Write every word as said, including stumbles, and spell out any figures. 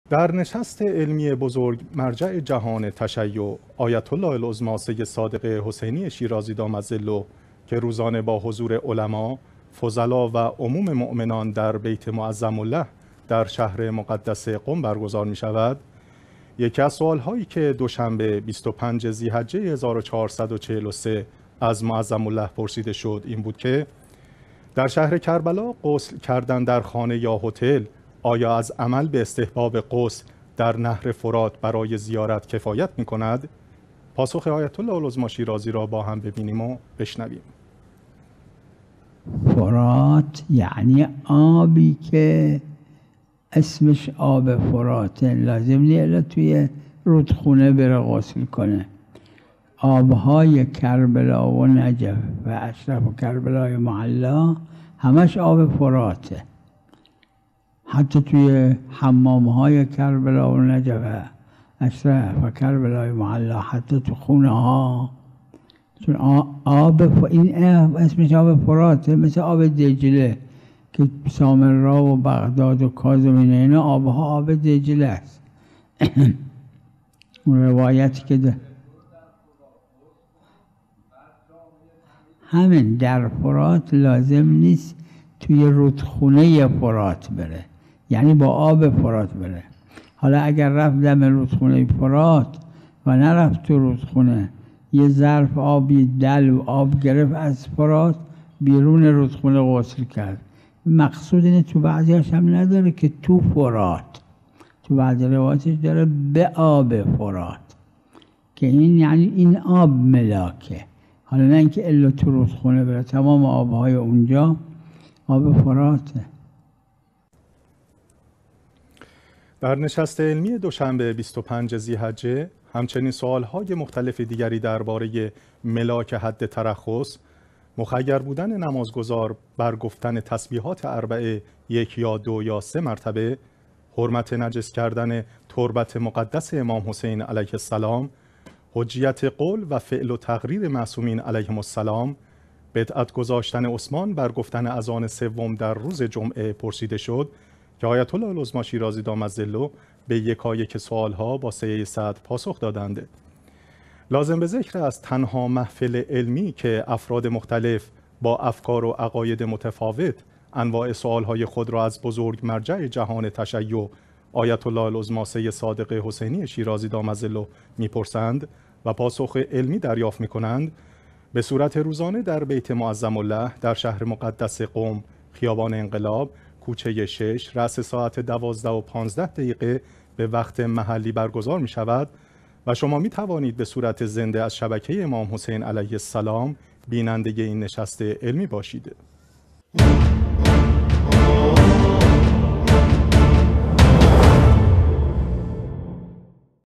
در نشست علمی بزرگ مرجع جهان تشیع آیت الله العظمی سید صادق حسینی شیرازی دامت ظله که روزانه با حضور علما، فضلا و عموم مؤمنان در بیت معظم الله در شهر مقدس قم برگزار می شود، یکی از سوالهایی که دوشنبه بیست و پنج ذی‌حجه هزار و چهارصد و چهل و سه از معظم الله پرسیده شد این بود که در شهر کربلا غسل کردن در خانه یا هتل آیا از عمل به استحباب غسل در نهر فرات برای زیارت کفایت می کند؟ پاسخ آیت الله العظمی شیرازی را با هم ببینیم و بشنویم. فرات یعنی آبی که اسمش آب فراته، لازم نیست توی رودخونه بره غسل کنه. آبهای کربلا و نجف و اشرف و کربلای معلا همش آب فراته. حتی توی حمامهای کربلا و نجف اشرف و کربلای معلا، حتی تو خونه ها، چون آب ف... این اسمش آب فراته، مثل آب دجله که سامرا و بغداد و کاظمین اینا آبها آب دجله است. اون روایتی که ده. همین در فرات لازم نیست توی رودخونه فرات بره، یعنی با آب فرات بره. حالا اگر رفت دم رودخونه فرات و نرفت تو رودخونه، یه ظرف آبی دل و آب گرفت از فرات بیرون رودخونه غسل کرد. مقصود اینه تو بعضیش هم نداره که تو فرات، تو بعضی روایتش داره به آب فرات، که این یعنی این آب ملاکه. حالا نه اینکه الا تو رودخونه بره، تمام آبهای اونجا آب فراته. در نشست علمی دوشنبه بیست و پنج ذی‌حجه همچنین سوالهای مختلف دیگری درباره ملاک حد ترخص، مخیر بودن نمازگزار بر گفتن تسبیحات اربعه یک یا دو یا سه مرتبه، حرمت نجس کردن تربت مقدس امام حسین علیه السلام، حجیت قول و فعل و تقریر معصومین علیهم السلام، بدعت گذاشتن عثمان بر گفتن اذان سوم در روز جمعه پرسیده شد که آیت الله العظمی شیرازی دامت ظله به یکایک سوالها با سعی صدر پاسخ دادند. لازم به ذکر از تنها محفل علمی که افراد مختلف با افکار و عقاید متفاوت انواع سوالهای خود را از بزرگ مرجع جهان تشیع آیت الله العظمی سید صادق حسینی شیرازی دامت ظله میپرسند و پاسخ علمی دریافت میکنند، به صورت روزانه در بیت معظم الله در شهر مقدس قم، خیابان انقلاب، کوچه شش، رأس ساعت دوازده و پانزده دقیقه به وقت محلی برگزار می شود و شما می توانید به صورت زنده از شبکه امام حسین علیه السلام بیننده این نشست علمی باشید.